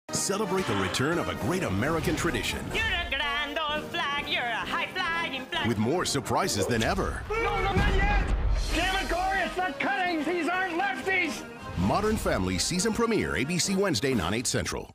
Celebrate the return of a great American tradition. You're a grand old flag, you're a high-flying flag. With more surprises than ever. No, not yet! Damn it, Corey, it's not cutting! These aren't lefties! Modern Family season premiere, ABC Wednesday, 9/8 Central.